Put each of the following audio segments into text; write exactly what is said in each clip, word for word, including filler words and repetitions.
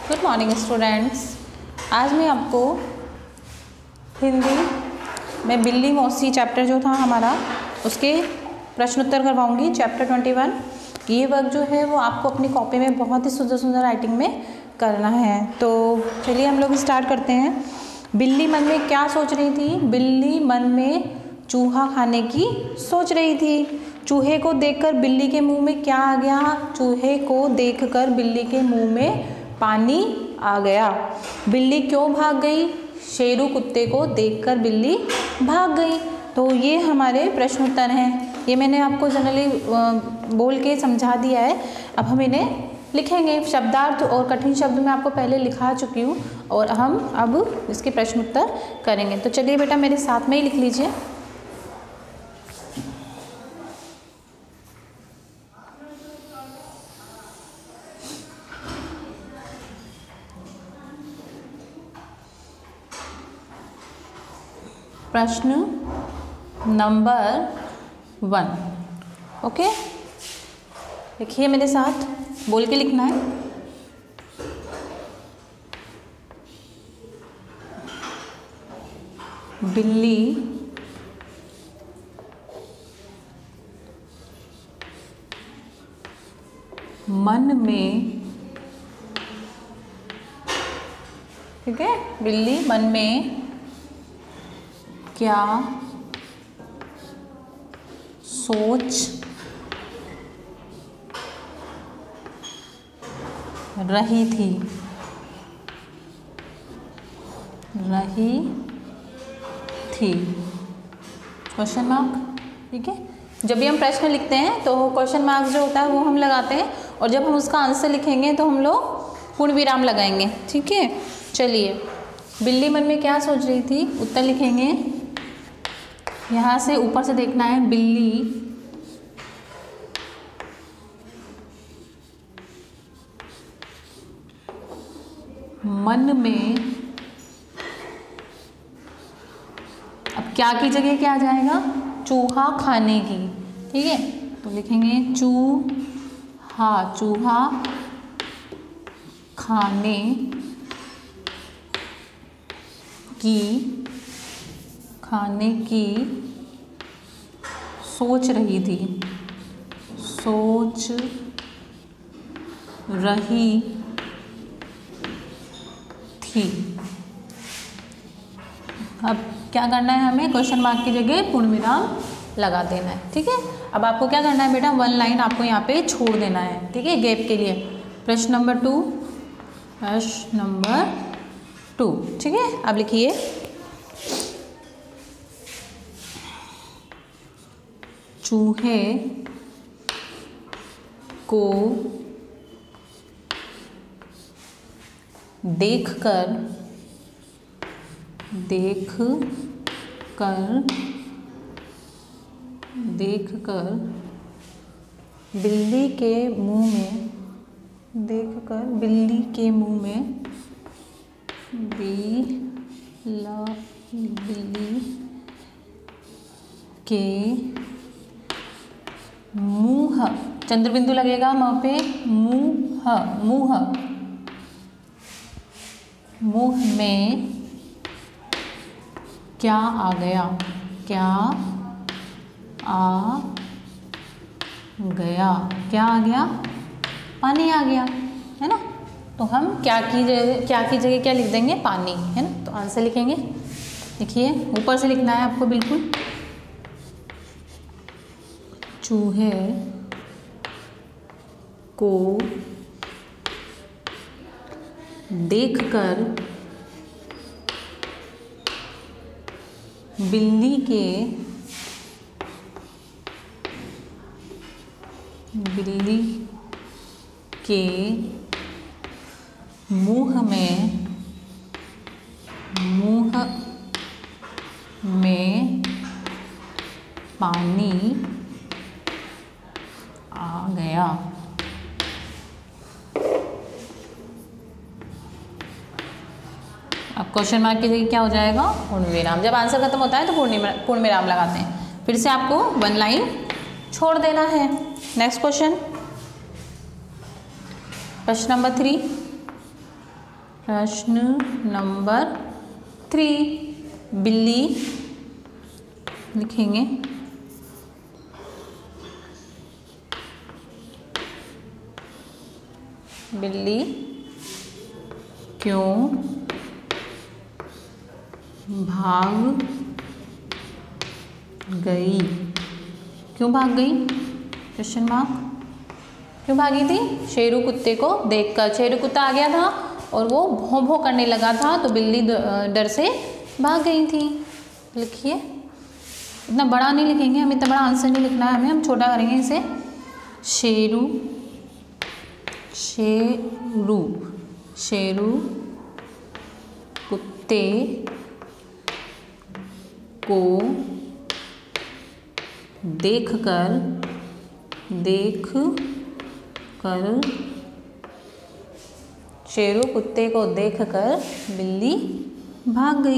Good morning students. आज मैं आपको हिंदी में बिल्ली मौसी चैप्टर जो था हमारा उसके प्रश्नोत्तर करवाऊंगी। चैप्टर ट्वेंटी वन ये वर्क जो है वो आपको अपनी कॉपी में बहुत ही सुंदर सुंदर राइटिंग में करना है। तो चलिए हम लोग स्टार्ट करते हैं। बिल्ली मन में क्या सोच रही थी? बिल्ली मन में चूहा खाने की सोच रही थी। चूहे को देखकर बिल्ली के मुंह में क्या आ गया? चूहे को देखकर बिल्ली के मुंह में पानी आ गया। बिल्ली क्यों भाग गई? शेरू कुत्ते को देखकर बिल्ली भाग गई। तो ये हमारे प्रश्न उत्तर हैं। ये मैंने आपको जनरली बोल के समझा दिया है। अब हम इन्हें लिखेंगे। शब्दार्थ और कठिन शब्द मैं आपको पहले लिखा चुकी हूँ और हम अब इसके प्रश्न उत्तर करेंगे। तो चलिए बेटा मेरे साथ में ही लिख लीजिए। प्रश्न नंबर वन। ओके, लिखिए मेरे साथ, बोल के लिखना है। बिल्ली मन में, ठीक है, बिल्ली मन में क्या सोच रही थी? रही थी क्वेश्चन मार्क। ठीक है, जब भी हम प्रश्न लिखते हैं तो क्वेश्चन मार्क्स जो होता है वो हम लगाते हैं और जब हम उसका आंसर लिखेंगे तो हम लोग पूर्ण विराम लगाएंगे। ठीक है, चलिए। बिल्ली मन में क्या सोच रही थी? उत्तर लिखेंगे। यहाँ से ऊपर से देखना है। बिल्ली मन में, अब क्या की जगह क्या आ जाएगा? चूहा खाने की। ठीक है, तो लिखेंगे चूहा, चूहा खाने की, खाने की सोच रही थी, सोच रही थी। अब क्या करना है हमें? क्वेश्चन मार्क की जगह पूर्ण विराम लगा देना है। ठीक है, अब आपको क्या करना है बेटा? वन लाइन आपको यहाँ पे छोड़ देना है। ठीक है, गैप के लिए। प्रश्न नंबर टू, प्रश्न नंबर टू। ठीक है, अब लिखिए। चूहे को देखकर, देख कर, देखकर बिल्ली के मुंह में, देखकर बिल्ली के मुंह में, बिल्ला बिल्ली के मुंह, चंद्र बिंदु लगेगा वहाँ पे, मुंह, मुंह, मुंह में क्या आ गया? क्या आ गया? क्या आ गया? पानी आ गया, है ना। तो हम क्या की जगह, क्या की जगह क्या लिख देंगे? पानी, है ना। तो आंसर लिखेंगे। देखिए ऊपर से लिखना है आपको बिल्कुल। चूहे को देखकर बिल्ली के, बिल्ली के मुंह में, मुंह में पानी आ गया। अब क्वेश्चन मार्क की जगह क्या हो जाएगा? पूर्ण विराम। जब आंसर खत्म होता है तो पूर्ण पूर्ण विराम लगाते हैं। फिर से आपको वन लाइन छोड़ देना है। नेक्स्ट क्वेश्चन, प्रश्न नंबर थ्री। प्रश्न नंबर थ्री, बिल्ली लिखेंगे। बिल्ली क्यों भाग गई? क्यों भाग गई? Question mark. क्यों भागी थी? शेरू कुत्ते को देखकर। शेरू कुत्ता आ गया था और वो भौं भौं करने लगा था, तो बिल्ली डर से भाग गई थी। लिखिए, इतना बड़ा नहीं लिखेंगे, हमें इतना बड़ा आंसर नहीं लिखना है, हमें हम छोटा करेंगे इसे। शेरू शेरू शेरू कुत्ते को देखकर देख कर शेरू कुत्ते को देखकर बिल्ली भाग गई।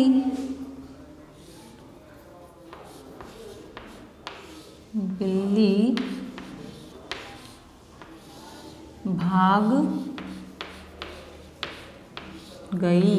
बिल्ली भाग गई।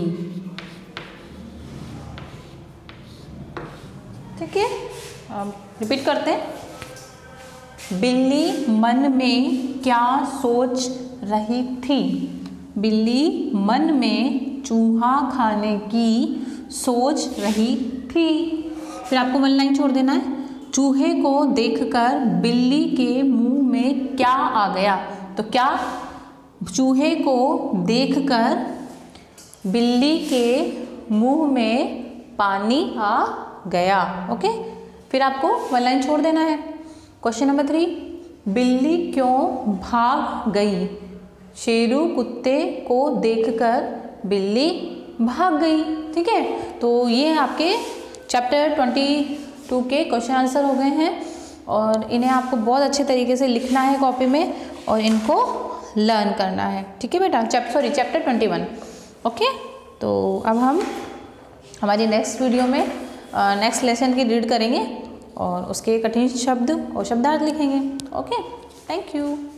ठीक है, अब रिपीट करते हैं। बिल्ली मन में क्या सोच रही थी? बिल्ली मन में चूहा खाने की सोच रही थी। फिर आपको वन लाइन छोड़ देना है। चूहे को देखकर बिल्ली के मुंह में क्या आ गया? तो क्या चूहे को देखकर बिल्ली के मुंह में पानी आ गया। ओके, फिर आपको वन लाइन छोड़ देना है। क्वेश्चन नंबर थ्री, बिल्ली क्यों भाग गई? शेरू कुत्ते को देखकर बिल्ली भाग गई। ठीक है, तो ये आपके चैप्टर ट्वेंटी टू के क्वेश्चन आंसर हो गए हैं और इन्हें आपको बहुत अच्छे तरीके से लिखना है कॉपी में और इनको लर्न करना है। ठीक है बेटा, chapter sorry chapter twenty one. Okay, तो अब हम हमारी नेक्स्ट वीडियो में नेक्स्ट लेसन की रीड करेंगे और उसके कठिन शब्द और शब्दार्थ लिखेंगे। Okay, thank you.